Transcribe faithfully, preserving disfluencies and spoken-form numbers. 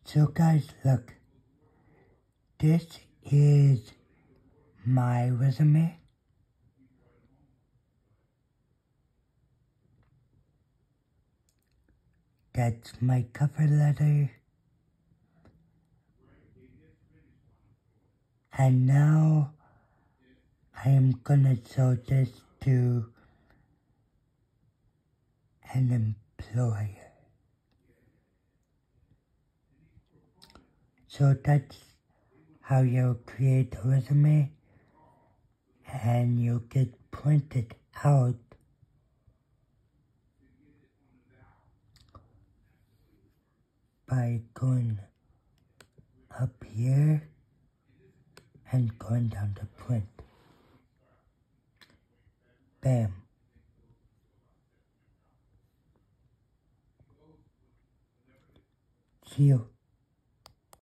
So guys, look, this is my resume. That's my cover letter. And now I am gonna show this to an employer. So that's how you'll create a resume, and you'll get printed out by going up here and going down to print. Bam. See you.